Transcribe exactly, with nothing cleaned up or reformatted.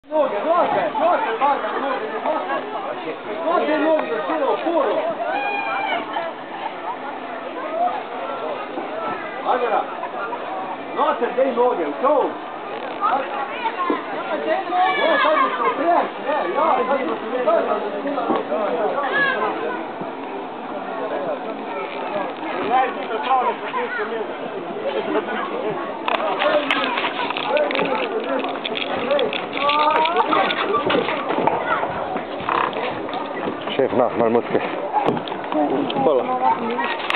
Noge, noge, noge, vaga, noge, noge. Noge, noge, da sila u furu. Agara, note dej noge, u čovu. Ne, sad mi se upriješ, ne, ja, sad mi se upriješ, da se sila u furu. Najzito pravo ne potiče mjesta. Šef, na, malo mucke. Hvala.